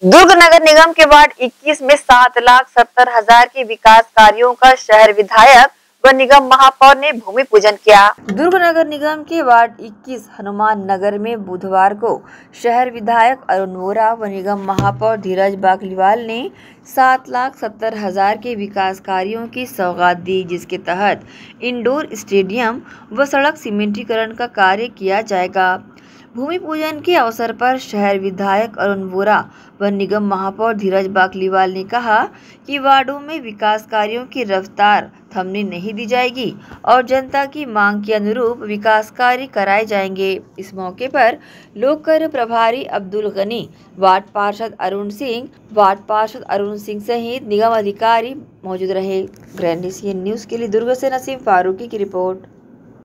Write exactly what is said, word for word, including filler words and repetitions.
दुर्ग नगर निगम के वार्ड इक्कीस में सात लाख सत्तर हजार के विकास कार्यों का शहर विधायक व निगम महापौर ने भूमि पूजन किया। दुर्ग नगर निगम के वार्ड इक्कीस हनुमान नगर में बुधवार को शहर विधायक अरुण वोरा व निगम महापौर धीरज बाकलीवाल ने सात लाख सत्तर हजार के विकास कार्यों की सौगात दी, जिसके तहत इंडोर स्टेडियम व सड़क सीमेंटीकरण का कार्य किया जाएगा। भूमि पूजन के अवसर पर शहर विधायक अरुण वोरा व निगम महापौर धीरज बाकलीवाल ने कहा कि वार्डों में विकास कार्यों की रफ्तार थमने नहीं दी जाएगी और जनता की मांग के अनुरूप विकास कार्य कराए जाएंगे। इस मौके पर लोक कार्य प्रभारी अब्दुल गनी, वार्ड पार्षद अरुण सिंह, वार्ड पार्षद अरुण सिंह सहित निगम अधिकारी मौजूद रहे। ग्रैंड एशियन न्यूज के लिए दुर्ग से नसीम फारूकी की रिपोर्ट।